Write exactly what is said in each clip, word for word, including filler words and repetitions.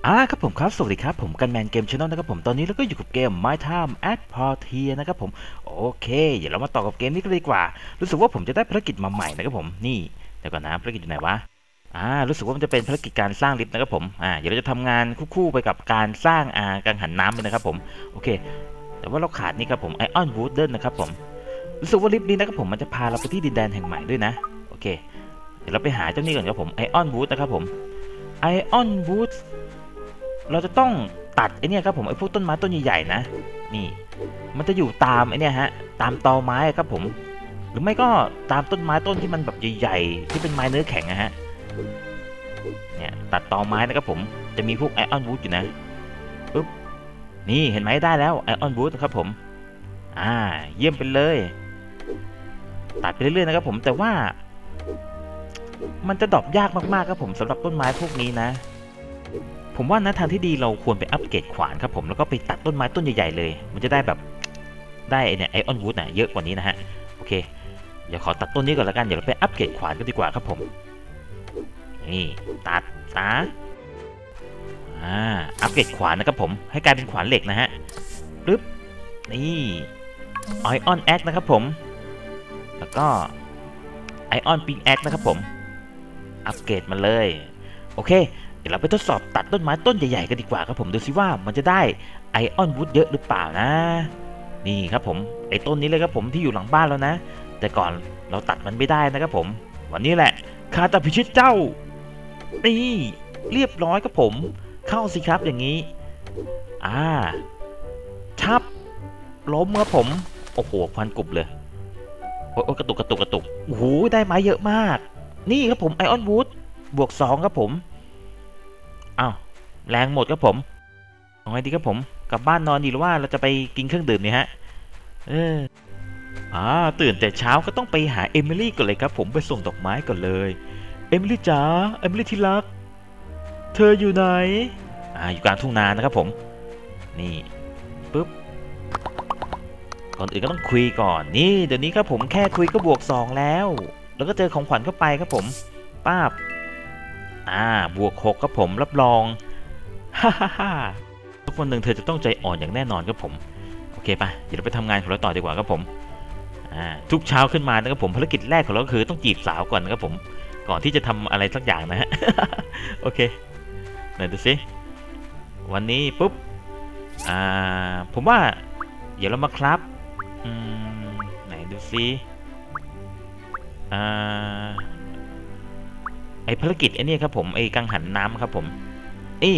อ่าครับผมครับสวัสดีครับผมกันแมนเกมชาแนลนะครับผมตอนนี้เราก็อยู่กับเกม My Time at Portia นะครับผมโอเคเดี๋ยวเรามาต่อกับเกมนี้กันเลยดีกว่ารู้สึกว่าผมจะได้ภารกิจมาใหม่นะครับผมนี่เดี๋ยวก่อนนะภารกิจอยู่ไหนวะอ่ารู้สึกว่ามันจะเป็นภารกิจการสร้างลิฟต์นะครับผมอ่าเดี๋ยวเราจะทำงานคู่ๆไปกับการสร้างอ่ากังหันน้ำเลยนะครับผมโอเคแต่ว่าเราขาดนี่ครับผมไอออนวูดเดิลนะครับผมรู้สึกว่าลิฟต์นี้นะครับผมมันจะพาเราไปที่ดินแดนแห่งใหม่ด้วยนะโอเคเดี๋ยวเราไปหาเจ้านี่ก่อนครับผมไอออนวูดนะครับผมไอออนวูดเราจะต้องตัดไอเนี่ยครับผมไอพวกต้นไม้ต้นใหญ่ๆนะนี่มันจะอยู่ตามไอเนี่ยฮะตามตอไม้ครับผมหรือไม่ก็ตามต้นไม้ต้นที่มันแบบใหญ่ๆที่เป็นไม้เนื้อแข็งนะฮะเนี่ยตัดตอไม้นะครับผมจะมีพวกไอออนวูดอยู่นะปุ๊บนี่เห็นไหมได้แล้วไอออนวูดนะครับผมอ่าเยี่ยมไปเลยตัดไปเรื่อยๆนะครับผมแต่ว่ามันจะดรอปยากมากๆครับผมสำหรับต้นไม้พวกนี้นะผมว่านะทางที่ดีเราควรไปอัปเกรดขวานครับผมแล้วก็ไปตัดต้นไม้ต้นใหญ่ๆเลยมันจะได้แบบได้เนี่ยไอออนวูดน่ะเยอะกว่านี้นะฮะโอเคเดี๋ยวขอตัดต้นนี้ก่อนแล้วกันเดี๋ยวเราไปอัปเกรดขวานกันดีกว่าครับผมนี่ตัดตาอ่าอัปเกรดขวานนะครับผมให้กลายเป็นขวานเหล็กนะฮะปึ๊บนี่ไอออนแอคนะครับผมแล้วก็ไอออนปิงแอคนะครับผมอัปเกรดมาเลยโอเคเดี๋ยวเราไปทดสอบตัดต้นไม้ต้นใหญ่ๆกันดีกว่าครับผมดูซิว่ามันจะได้ไอออนวูดเยอะหรือเปล่านะนี่ครับผมไอต้นนี้เลยครับผมที่อยู่หลังบ้านแล้วนะแต่ก่อนเราตัดมันไม่ได้นะครับผมวันนี้แหละข้าจะพิชิตเจ้านี่เรียบร้อยครับผมเข้าสิครับอย่างนี้อ่าทับล้มครับผมโอ้โหควันกรุบเลยโอ้กระตุกกระตุกกระตุกโอ้โหได้ไม้เยอะมากนี่ครับผมไอออนวูดบวกสองครับผมอ้าวแรงหมดครับผมเอาไงดีครับผมกลับบ้านนอนดีหรือว่าเราจะไปกินเครื่องดื่มเนี่ยฮะเอออ่าตื่นแต่เช้าก็ต้องไปหาเอมิลี่ก่อนเลยครับผมไปส่งดอกไม้ก่อนเลยเอมิลี่จ๋าเอมิลี่ที่รักเธออยู่ไหนอ่าอยู่กลางทุ่งนานะครับผมนี่ปุ๊บก่อนอื่นก็ต้องคุยก่อนนี่เดี๋ยวนี้ครับผมแค่คุยก็บวกสองแล้วแล้วก็เจอของขวัญเข้าไปครับผมป้าบอ่าบวกหกครับผมรับรองฮ่าฮ่าฮ่าทุกวันหนึ่งเธอจะต้องใจอ่อนอย่างแน่นอนครับผมโอเคปะเดี๋ยวเราไปทำงานของเราต่อดีกว่าครับผมอ่าทุกเช้าขึ้นมานะครับผมภารกิจแรกของเราก็คือต้องจีบสาวก่อนนะครับผมก่อนที่จะทำอะไรสักอย่างนะฮะ โอเคไหนดูสิวันนี้ปุ๊บอ่าผมว่าเดี๋ยวเรามาครับอืมไหนดูสิอ่าไอภารกิจไอเนี่ยครับผมไอกังหันน้ำครับผมนี่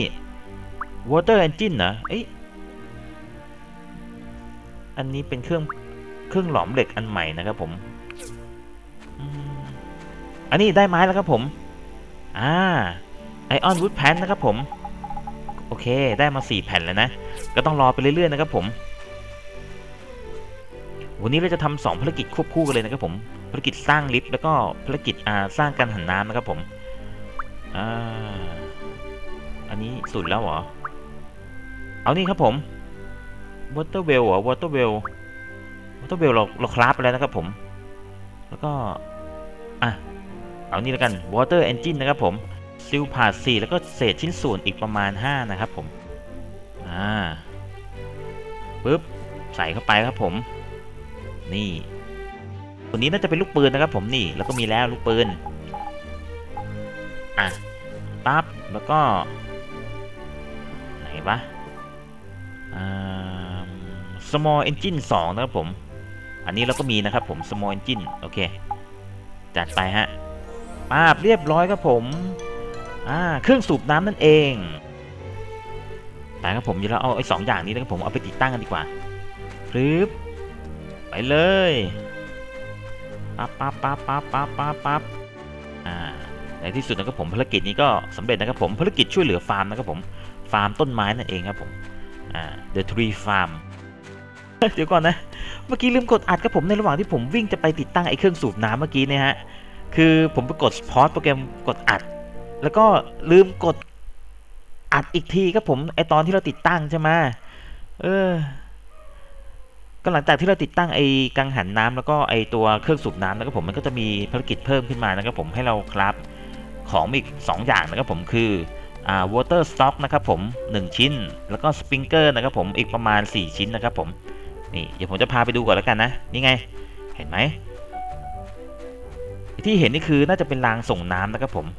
water engine เหรอเอ้ยอันนี้เป็นเครื่องเครื่องหลอมเหล็กอันใหม่นะครับผมอันนี้ได้ไม้แล้วครับผมอ่าไอออนวูดแพนนะครับผมโอเคได้มาสี่แผ่นแล้วนะก็ต้องรอไปเรื่อยๆนะครับผมวันนี้เราจะทำสองภารกิจควบคู่กันเลยนะครับผมภารกิจสร้างลิฟต์แล้วก็ภารกิจอ่าสร้างการหันน้ำนะครับผมอ่าอันนี้สุดแล้วเหรอเอานี่ครับผม water well เหรอ water well water well เราเราคราฟไปแล้วนะครับผมแล้วก็อ่ะเอานี่แล้วกัน water engine นะครับผมซิลพาสี่แล้วก็เศษชิ้นส่วนอีกประมาณห้านะครับผมอ่าปึ๊บใส่เข้าไปครับผมนี่ตัวนี้น่าจะเป็นลูกปืนนะครับผมนี่แล้วก็มีแล้วลูกปืนอ่ะปั๊บแล้วก็ไหนวะอ่า small engine สองนะครับผมอันนี้เราก็มีนะครับผม small engine โอเคจัดไปฮะป้าบเรียบร้อยครับผมอ่าเครื่องสูบน้ำนั่นเองไปครับผมเดี๋ยวเราเอาไอ้สองอย่างนี้นะครับผมเอาไปติดตั้งกันดีกว่าปึ๊บไปเลยปั๊บปั๊บปั๊บปั๊บปั๊บปั๊บปั๊บอ่าในที่สุดนะครับผมภารกิจนี้ก็สำเร็จนะครับผมภารกิจช่วยเหลือฟาร์มนะครับผมฟาร์มต้นไม้นั่นเองครับผมอ่า The Tree Farm เดี๋ยวก่อนนะเมื่อกี้ลืมกดอัดครับผมในระหว่างที่ผมวิ่งจะไปติดตั้งไอ้เครื่องสูบน้ำเมื่อกี้เนี่ยฮะคือผมไปกดพอสโปรแกรมกดอัดแล้วก็ลืมกดอัดอีกทีครับผมไอตอนที่เราติดตั้งใช่ไหมเออก็หลังจากที่เราติดตั้งไอ้กังหันน้ำแล้วก็ไอตัวเครื่องสูบน้ำนะครับผมมันก็จะมีภารกิจเพิ่มขึ้นมานะครับผมให้เราครับของอีกสองอย่างนะครับผมคืออ่า water stock นะครับผมหนึ่งชิ้นแล้วก็ sprinkler นะครับผมอีกประมาณสี่ชิ้นนะครับผมนี่เดี๋ยวผมจะพาไปดูก่อนแล้วกันนะนี่ไงเห็นไหมที่เห็นนี่คือน่าจะเป็นรางส่งน้ำนะครับผม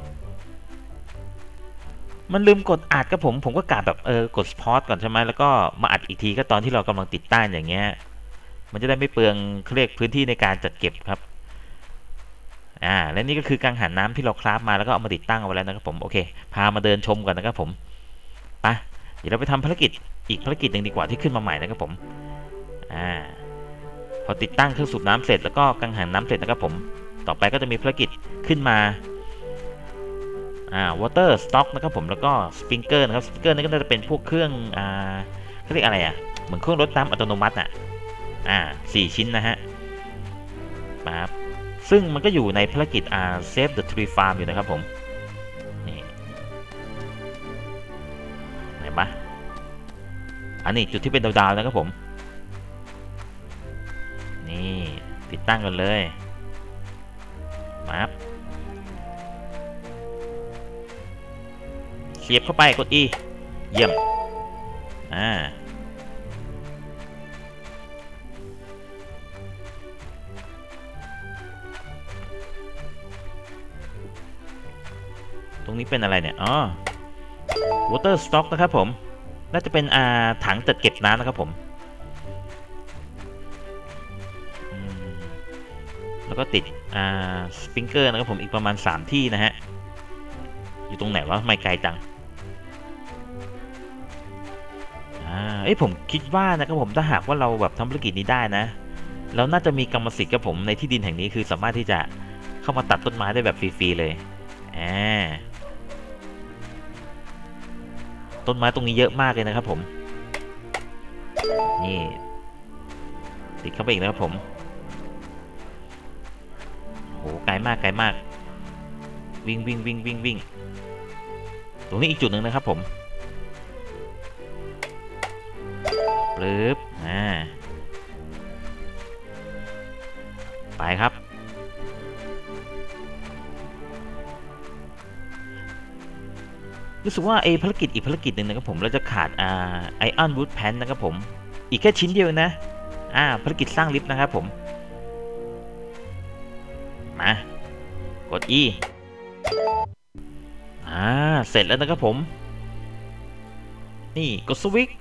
มันลืมกดอัดครับผมผมก็กะแบบเออกดพอสก่อนใช่ไหมแล้วก็มาอัดอีกทีก็ตอนที่เรากำลังติดตั้งอย่างเงี้ยมันจะได้ไม่เปลืองเครียกพื้นที่ในการจัดเก็บครับอ่าและนี่ก็คือกังหันน้ำที่เราคราฟมาแล้วก็เอามาติดตั้งเอาไว้แล้วนะครับผมโอเคพามาเดินชมก่อนนะครับผมไปเดี๋ยวเราไปทำภารกิจอีกภารกิจหนึ่งดีกว่าที่ขึ้นมาใหม่นะครับผมอ่าพอติดตั้งเครื่องสูบน้ำเสร็จแล้วก็กังหันน้ำเสร็จนะครับผมต่อไปก็จะมีภารกิจขึ้นมาอ่า water stock นะครับผมแล้วก็ sprinkler นะครับ sprinkler นี่ก็จะเป็นพวกเครื่องอ่าเขาเรียกอะไรอ่ะเหมือนเครื่องรดน้ำอัตโนมัติอ่ะอ่าสี่ชิ้นนะฮะครับซึ่งมันก็อยู่ในภารกิจอ่า save the tree farm อยู่นะครับผมนี่เห็นปะอันนี้จุดที่เป็นดาวๆนะครับผมนี่ติดตั้งกันเลยมาเสียบเข้าไปกด E เยี่ยมอ่าตรงนี้เป็นอะไรเนี่ยอ๋อ water stock นะครับผมน่าจะเป็นอ่าถังจัดเก็บน้ำนะครับผมแล้วก็ติดอ่าสปริงเกอร์นะครับผมอีกประมาณสามที่นะฮะอยู่ตรงไหนวะไม่ไกลจังอ่าเอ้ยผมคิดว่านะครับผมถ้าหากว่าเราแบบทำธุรกิจนี้ได้นะเราน่าจะมีกรรมสิทธิ์กับผมในที่ดินแห่งนี้คือสามารถที่จะเข้ามาตัดต้นไม้ได้แบบฟรีๆเลยอ่าต้นไม้ตรงนี้เยอะมากเลยนะครับผมนี่ติดเข้าไปอีกนะครับผมโหไกลมากไกลมากวิ่งวิ่งวิ่งวิ่งวิ่งตรงนี้อีกจุดหนึ่งนะครับผมปึ๊บอ่าไปครับรู้สึกว่าไอ้ภารกิจอีกภารกิจหนึ่งนะครับผมเราจะขาดอ่าไอออนวูดแพนนะครับผมอีกแค่ชิ้นเดียวนะอ่าภารกิจสร้างลิฟต์นะครับผมมากด E อ่าเสร็จแล้วนะครับผมนี่กดสวิตช์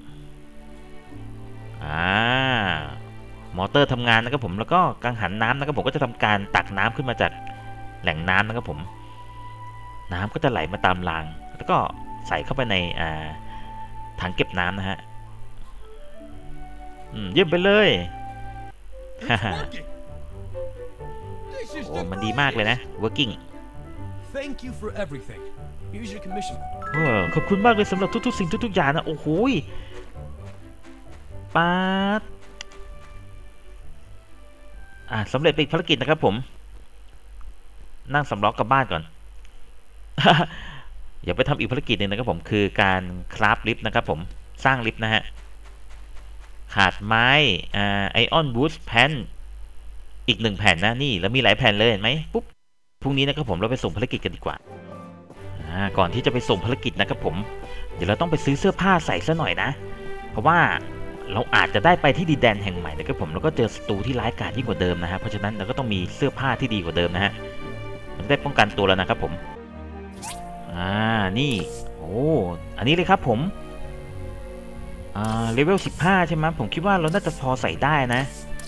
อ่ามอเตอร์ทำงานนะครับผมแล้วก็กังหันน้ำนะครับผมก็จะทำการตักน้ำขึ้นมาจากแหล่งน้ำนะครับผมน้ำก็จะไหลมาตามรางแล้วก็ใส่เข้าไปในอ่าถังเก็บน้ำนะฮะอืมเยี่ยมไปเลยฮ่าฮ่าโอ้มันดีมากเลยนะ working Thank you for everything. Here's your commission. เออขอบคุณมากเลยสำหรับทุกๆสิ่งทุกๆอย่างนะโอ้โหป๊าดอ่าสำเร็จไปอีกภารกิจนะครับผมนั่งสำล้อกลับบ้านก่อน อย่าไปทำอีกภารกิจหนึ่งนะครับผมคือการคราฟลิฟต์นะครับผมสร้างลิฟต์นะฮะขาดไม้อ่าไอออนบูสต์แผ่นอีกหนึ่งแผ่นนะนี่แล้วมีหลายแผ่นเลยเห็นไหมปุ๊บพรุ่งนี้นะครับผมเราไปส่งภารกิจกันดีกว่าอ่าก่อนที่จะไปส่งภารกิจนะครับผมเดี๋ยวเราต้องไปซื้อเสื้อผ้าใส่ซะหน่อยนะเพราะว่าเราอาจจะได้ไปที่ดินแดนแห่งใหม่นะครับผมแล้วก็เจอศัตรูที่ร้ายกาจยิ่งกว่าเดิมนะฮะเพราะฉะนั้นเราก็ต้องมีเสื้อผ้าที่ดีกว่าเดิมนะฮะมันได้ป้องกันตัวแล้วนะครับผมอ่านี่โอ้อันนี้เลยครับผมอ่าเลเวลสิบห้าใช่ไหมผมคิดว่าเราน่าจะพอใส่ได้นะ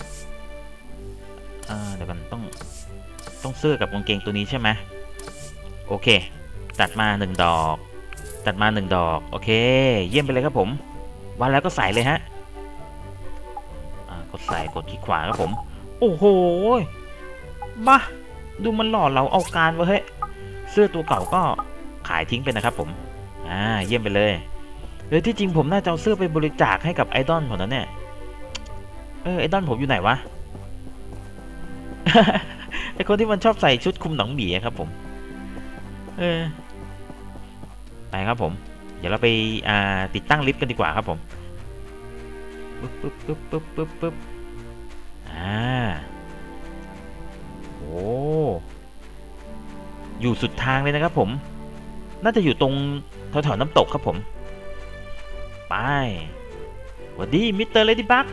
อ่าเดี๋ยวกันต้องต้องเสื้อกับกางเกงตัวนี้ใช่ไหมโอเคจัดมาหนึ่งดอกจัดมาหนึ่งดอกโอเคเยี่ยมไปเลยครับผมวันแล้วก็ใส่เลยฮะอ่ากดใส่กดที่ขวาครับผมโอ้โหมาดูมันหล่อเราเอาการวะเฮ้ยเสื้อตัวเก่าก็ขายทิ้งไปนะครับผมอ่าเยี่ยมไปเลยโดยที่จริงผมน่าจะเอาเสื้อไปบริจาคให้กับไอดอลผมนะเนี่ยเออไอดอลผมอยู่ไหนวะ ไอคนที่มันชอบใส่ชุดคลุมหนังหมีครับผมเออไปครับผมเดี๋ยวเราไปอ่าติดตั้งลิฟต์กันดีกว่าครับผมปึ๊บปึ๊บปึ๊บปึ๊บปึ๊บปึ๊บอ่าโอ้อยู่สุดทางเลยนะครับผมน่าจะอยู่ตรงแถวๆน้ำตกครับผมไปสวัสดีมิสเตอร์เลดี้บัก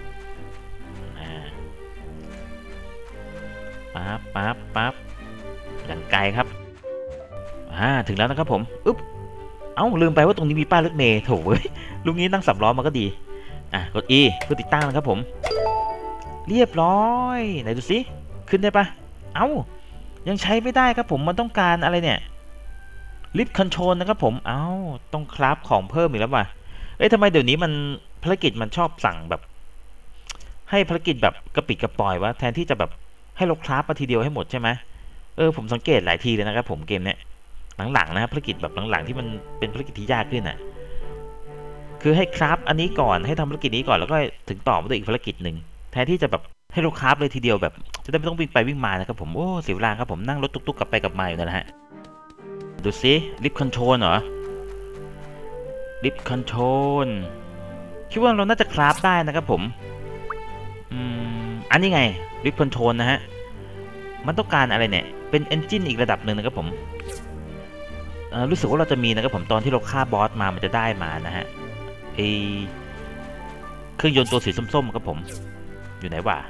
ปั๊บปั๊บปั๊บอย่างไกลครับอ่าถึงแล้วนะครับผมอึ๊บเอ้าลืมไปว่าตรงนี้มีป้ายรถเมล์โถเว้ยลุงนี้นั่งสับล้อมาก็ดีอ่ะกด E เพื่อติดตั้งนะครับผมเรียบร้อยไหนดูสิขึ้นได้ปะเอ้ายังใช้ไม่ได้ครับผมมันต้องการอะไรเนี่ยลิฟต์คอนโทรลนะครับผมเอ้าต้องคราฟของเพิ่มอีกแล้วว่ะเอ้ยทำไมเดี๋ยวนี้มันภารกิจมันชอบสั่งแบบให้ภารกิจแบบกระปิดกระปล่อยวะแทนที่จะแบบให้เราคราฟมาทีเดียวให้หมดใช่ไหมเออผมสังเกตหลายทีเลยนะครับผมเกมเนี้ยหลังๆนะภารกิจแบบหลังๆที่มันเป็นภารกิจที่ยากขึ้นน่ะคือให้คราฟอันนี้ก่อนให้ทำภารกิจนี้ก่อนแล้วก็ถึงต่อมาด้วยอีกภารกิจหนึ่งแทนที่จะแบบให้เราคราฟเลยทีเดียวแบบจะได้ไม่ต้องวิ่งไปวิ่งมานะครับผมโอ้เสียเวลาครับผมนั่งรถตุ๊กๆกลับไปกลับมาอยู่นั่นแหละฮะดูซิลิฟต์คอนโทรลเหรอลิฟต์คอนโทรลคิดว่าเราน่าจะคราฟได้นะครับผมอืมอันนี้ไงลิฟต์คอนโทรลนะฮะมันต้องการอะไรเนี่ยเป็นเอนจินอีกระดับหนึ่งนะครับผมรู้สึกว่าเราจะมีนะครับผมตอนที่เราฆ่าบอสมามันจะได้มานะฮะไอเครื่องยนต์ตัวสีส้มๆครับผมอยู่ไหนวะ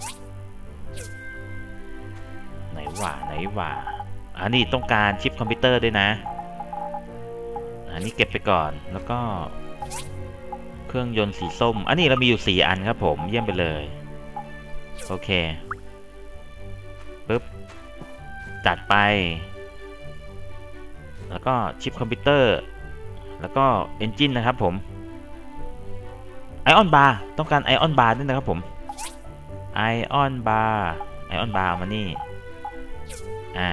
ไหนวะไหนวะอันนี้ต้องการชิปคอมพิวเตอร์ด้วยนะอันนี้เก็บไปก่อนแล้วก็เครื่องยนต์สีส้มอันนี้เรามีอยู่สี่อันครับผมเยี่ยมไปเลยโอเคปึ๊บจัดไปแล้วก็ชิปคอมพิวเตอร์แล้วก็เอนจินนะครับผมไอออนบาร์ต้องการไอออนบาร์ด้วยนะครับผมไอออนบาร์ไอออนบาร์มานี่อ่า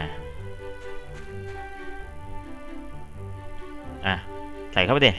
อ่ะใส่เข้าไปดิ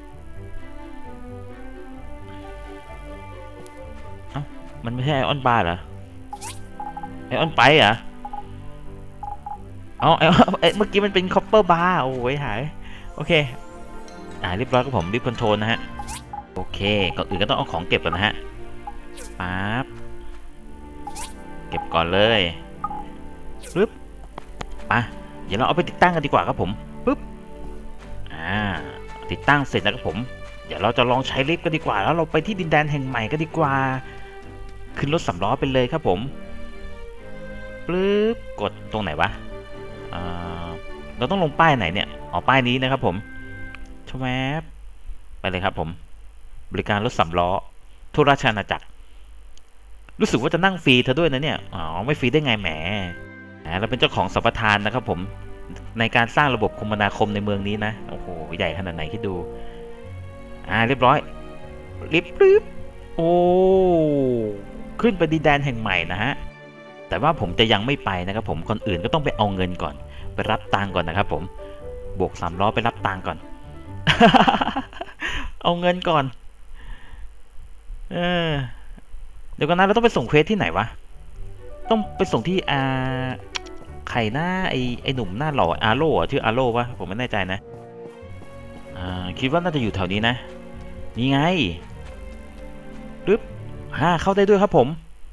เอ้ามันไม่ใช่ไอออนบาร์เหรอไอออนไปเหรอเอาไอ้เมื่อกี้มันเป็นคอปเปอร์บาร์โอ้ยหายโอเคอ่าเรียบร้อยครับผมรีบคอนโทรลนะฮะโอเคก่อนอื่นก็ต้องเอาของเก็บก่อนนะฮะปั๊บเก็บก่อนเลยปึ๊บมาเดี๋ยวเราเอาไปติดตั้งกันดีกว่าครับผมปึ๊บอ่าติดตั้งเสร็จแล้วครับผมเดี๋ยวเราจะลองใช้ลิฟต์กันดีกว่าแล้วเราไปที่ดินแดนแห่งใหม่กันดีกว่าขึ้นรถสำล้อไปเลยครับผมปึ๊บกดตรงไหนวะเราต้องลงป้ายไหนเนี่ยอ๋อป้ายนี้นะครับผมชแวบไปเลยครับผมบริการรถสำล้อทั่วราชอาณาจักรรู้สึกว่าจะนั่งฟรีเธอด้วยนะเนี่ยอ๋อไม่ฟรีได้ไงแหมเราเป็นเจ้าของสัมปทานนะครับผมในการสร้างระบบคมนาคมในเมืองนี้นะโอ้โหใหญ่ขนาดไหนคิดดูอ่าเรียบร้อยรีบรีบโอ้ขึ้นไปดินแดนแห่งใหม่นะฮะแต่ว่าผมจะยังไม่ไปนะครับผมก่อนอื่นก็ต้องไปเอาเงินก่อนไปรับตังก่อนนะครับผมบวกสามล้อไปรับตังก่อน เอาเงินก่อนเออเดี๋ยวก่อนนะเราต้องไปส่งเควสที่ไหนวะต้องไปส่งที่อาไข่หน้าไอไอหนุ่มหน้าหล่ออาโร่ชื่ออาโร่วะผมไม่แน่ใจนะอ่าคิดว่าน่าจะอยู่แถวนี้นะนี่ไงปึ๊บฮ่าเข้าได้ด้วยครับผม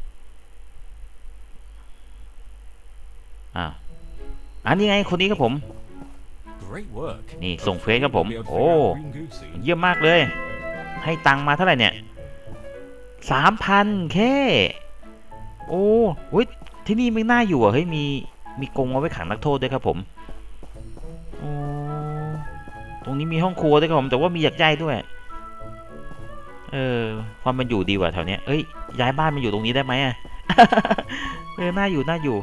อ่าอันนี้ไงคนนี้ครับผมนี่ส่งเฟซครับผมโอ้เยี่ยมมากเลยให้ตังมาเท่าไหร่เนี่ยสามพันแค่โอ้โหที่นี่ไม่น่าอยู่อ่ะเฮ้ยมีมีกรงเอาไว้ขังนักโทษด้วยครับผมโอ้ตรงนี้มีห้องครัวด้วยครับผมแต่ว่ามีหยักใยด้วยเออความมันอยู่ดีกว่าแถวเนี้ยเอ้ยย้ายบ้านมาอยู่ตรงนี้ได้ไหมอ่ะ เออน่าอยู่น่าอยู่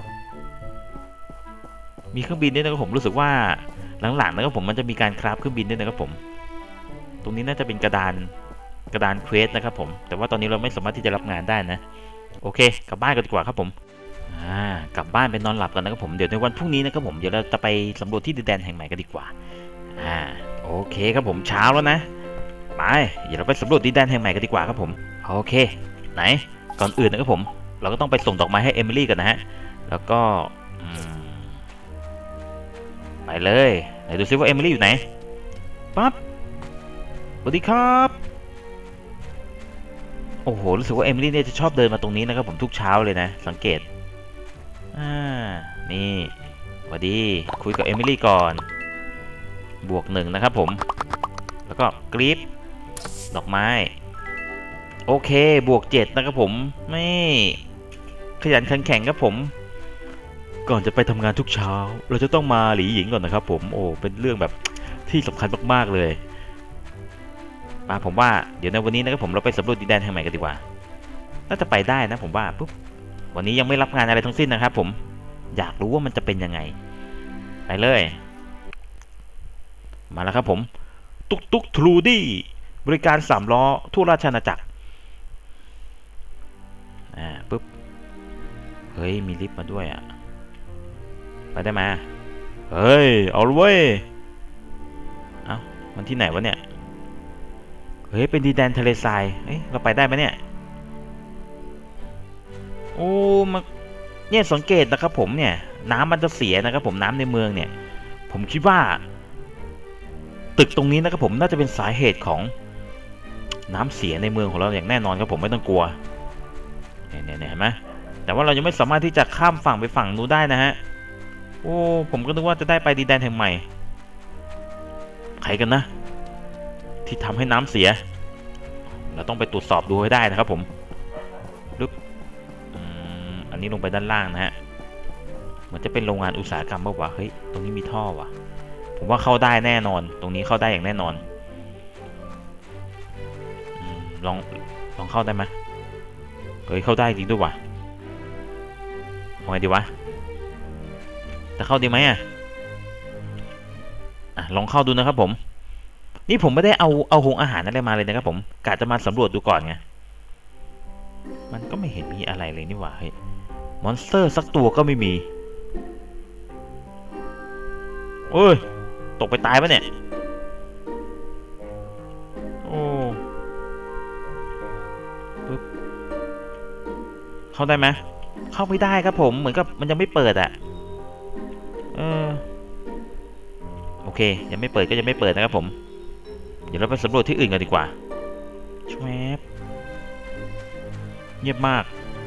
มีเครื่องบินด้วยนะครับผมรู้สึกว่าหลังๆนะครับผมมันจะมีการคราฟเครื่องบินด้วยนะครับผมตรงนี้น่าจะเป็นกระดานกระดานเควสนะครับผมแต่ว่าตอนนี้เราไม่สามารถที่จะรับงานได้นะโอเคกลับบ้านกันดีกว่าครับผมอ่ากลับบ้านไปนอนหลับกันนะครับผมเดี๋ยวในวันพรุ่งนี้นะครับผมเดี๋ยวเราจะไปสำรวจที่ดินแดนแห่งใหม่กันดีกว่าอ่าโอเคครับผมเช้าแล้วนะไปเดี๋ยวเราไปสำรวจดินแดนแห่งใหม่กันดีกว่าครับผมโอเคไหนก่อนอื่นนะครับผมเราก็ต้องไปส่งดอกไม้ให้เอมิลี่กันนะฮะแล้วก็ไปเลยไหนดูซิว่าเอมิลี่อยู่ไหนปั๊บสวัสดีครับโอ้โหรู้สึกว่าเอมิลี่เนี่ยจะชอบเดินมาตรงนี้นะครับผมทุกเช้าเลยนะสังเกตอ่านี่สวัสดีคุยกับเอมิลี่ก่อนบวกหนึ่งนะครับผมแล้วก็กรีฟดอกไม้โอเคบวกเจ็ดนะครับผมไม่ขยันขันแข็งครับผมก่อนจะไปทำงานทุกเช้าเราจะต้องมาหลีหญิงก่อนนะครับผมโอ้เป็นเรื่องแบบที่สำคัญมากๆเลยมาผมว่าเดี๋ยวในวันนี้นะครับผมเราไปสำรวจดินแดนแห่งใหม่กันดีกว่าน่าจะไปได้นะผมว่าปุ๊บวันนี้ยังไม่รับงานอะไรทั้งสิ้นนะครับผมอยากรู้ว่ามันจะเป็นยังไงไปเลยมาแล้วครับผมตุกตุกทรูดี้บริการสามล้อทั่วราชอาณาจักรอ่าปุ๊บเฮ้ยมีลิฟต์มาด้วยอ่ะไปได้ไหมเฮ้ยเอาเลยเว้ยเอ้ามันที่ไหนวะเนี่ยเฮ้ยเป็นดินแดนทะเลทรายเฮ้ยเราไปได้ไหมเนี่ยโอ้มาเนี่ยสังเกตนะครับผมเนี่ยน้ำมันจะเสียนะครับผมน้ำในเมืองเนี่ยผมคิดว่าตึกตรงนี้นะครับผมน่าจะเป็นสาเหตุของน้ำเสียในเมืองของเราอย่างแน่นอนครับผมไม่ต้องกลัวเนี่ยเนี่ยเห็นไหมแต่ว่าเรายังไม่สามารถที่จะข้ามฝั่งไปฝั่งนู้นได้นะฮะโอ้ผมก็นึกว่าจะได้ไปดินแดนแห่งใหม่ใครกันนะที่ทำให้น้ำเสียเราต้องไปตรวจสอบดูให้ได้นะครับผมลึกอันนี้ลงไปด้านล่างนะฮะเหมือนจะเป็นโรงงานอุตสาหกรรมป่าวะเฮ้ยตรงนี้มีท่อว่ะผมว่าเข้าได้แน่นอนตรงนี้เข้าได้อย่างแน่นอนลองลองเข้าได้ไหมเฮ้ยเข้าได้จริงด้วยว่ะเอาไงดีวะจะเข้าดีไหมอ่ะอ่ะลองเข้าดูนะครับผมนี่ผมไม่ได้เอาเอาหงอาหารอะไรมาเลยนะครับผมกะจะมาสำรวจดูก่อนไงมันก็ไม่เห็นมีอะไรเลยนี่หว่าเฮ้ยมอนสเตอร์สักตัวก็ไม่มีโอ้ยตกไปตายปะเนี่ยโอ้ปึ๊บเข้าได้ไหมเข้าไม่ได้ครับผมเหมือนกับมันยังไม่เปิดอ่ะเออโอเคยังไม่เปิดก็ยังไม่เปิดนะครับผมเดี๋ยวเราไปสำรวจที่อื่นกันดีกว่าชวบเงียบมาก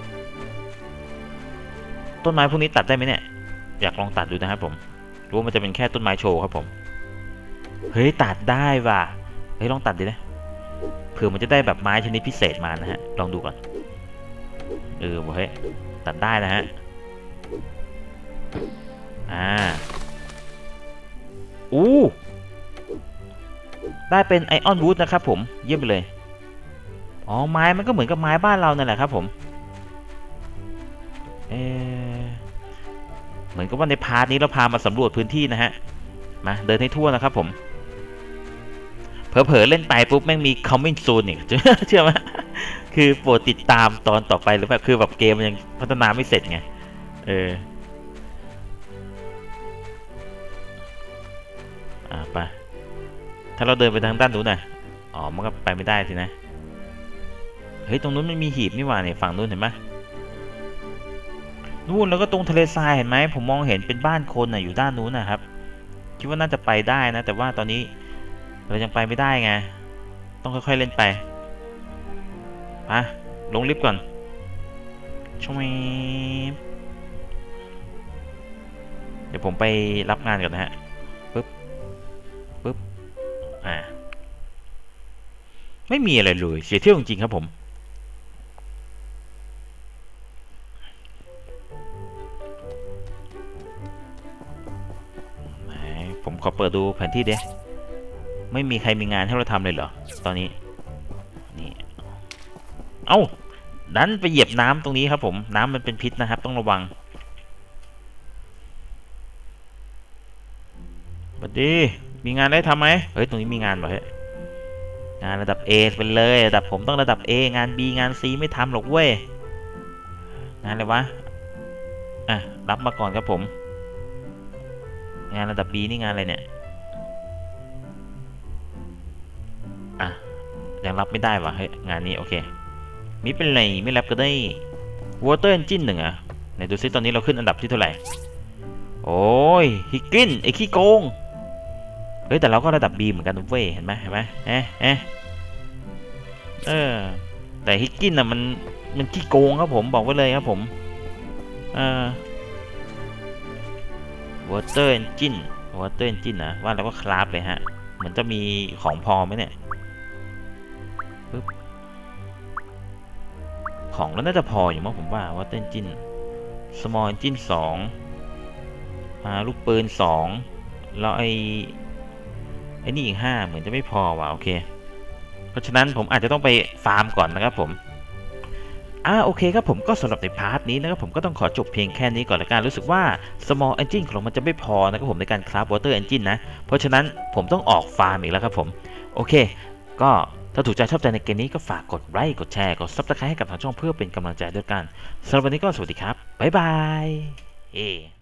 ต้นไม้พวกนี้ตัดได้ไหมเนี่ยอยากลองตัดดูนะครับผมรู้ว่ามันจะเป็นแค่ต้นไม้โชว์ครับผมเฮ้ยตัดได้ว่ะเฮ้ยลองตัดดินะเผื่อมันจะได้แบบไม้ชนิดพิเศษมานะฮะลองดูก่อนเออเฮ้ยตัดได้นะฮะอ่าอู้ได้เป็นไอออนวูดนะครับผมเยี่ยมไปเลยอ๋อไม้มันก็เหมือนกับไม้บ้านเรานั่นแหละครับผมเออเหมือนกับว่าในพาร์ทนี้เราพามาสำรวจพื้นที่นะฮะมาเดินให้ทั่วนะครับผมเผลอๆเล่นไปปุ๊บแม่งมี coming soon อีกเชื่อไหมคือโปรดติดตามตอนต่อไปหรือแบบคือแบบเกมมันยังพัฒนาไม่เสร็จไงเอออ่าไปถ้าเราเดินไปทางด้านนู้นน่ะอ๋อมันก็ไปไม่ได้สินะเฮ้ยตรงนู้นมันมีหีบนี่หว่าเนี่ยฝั่งนู้นเห็นไหมนู่นแล้วก็ตรงทะเลทรายเห็นไหมผมมองเห็นเป็นบ้านคนน่ะอยู่ด้านนู้นนะครับคิดว่าน่าจะไปได้นะแต่ว่าตอนนี้เรายังไปไม่ได้ไงต้องค่อยๆเล่นไปมาลงลิฟต์ก่อนชมเดี๋ยวผมไปรับงานก่อนนะฮะปึ๊บปึ๊บอ่าไม่มีอะไรเลยเสียเที่ยวจริงๆครับผมผมขอเปิดดูแผนที่เด้ไม่มีใครมีงานให้เราทำเลยเหรอตอนนี้นี่เอ้าดันไปเหยียบน้ำตรงนี้ครับผมน้ำมันเป็นพิษนะครับต้องระวังบัดดีมีงานได้ทำไหมเฮ้ยตรงนี้มีงานป่ะเฮ้ยงานระดับ A ไปเลยระดับผมต้องระดับ A งาน B งาน C ไม่ทำหรอกเว้ยงานอะไรวะอ่ะรับมาก่อนครับผมงานระดับ B นี่งานอะไรเนี่ยอ่ะยังรับไม่ได้วะเฮ้ยงานนี้โอเคมิเป็นไรไม่รับก็ได้ Water Engine หนึ่งอ่ะไหนดูซิตอนนี้เราขึ้นอันดับที่เท่าไหร่โอ้ยฮิกกินไอ้ขี้โกงเฮ้ยแต่เราก็ระดับ B เหมือนกันเว้ยเห็นไหมเห็นไหมเอ๊ะเอ๊ะเออแต่ฮิกกินอ่ะมันมันขี้โกงครับผมบอกไว้เลยครับผมเออ Water Engine Water Engine นะว่าแล้วก็คราฟเลยฮะเหมือนจะมีของพอไหมเนี่ยปึ๊บของแล้วน่าจะพออยู่มั้งผมว่า Water Engine Small Engine สองอ่าลูกปืนสองแล้วไอ้ไอ้นี่อีกห้าเหมือนจะไม่พอว่ะโอเคเพราะฉะนั้นผมอาจจะต้องไปฟาร์มก่อนนะครับผมอ่าโอเคครับผมก็สำหรับในพาร์ทนี้นะครับผมก็ต้องขอจบเพียงแค่นี้ก่อนละกันรู้สึกว่า small engine ของเรามันจะไม่พอนะครับผมในการคราฟ water engine นะเพราะฉะนั้นผมต้องออกฟาร์มอีกแล้วครับผมโอเคก็ถ้าถูกใจชอบใจในเกมนี้ก็ฝากกดไลค์กดแชร์กด ซับสไครบ์ ให้กับทางช่องเพื่อเป็นกำลังใจด้วยกันสำหรับวันนี้ก็สวัสดีครับบ๊ายบายเอ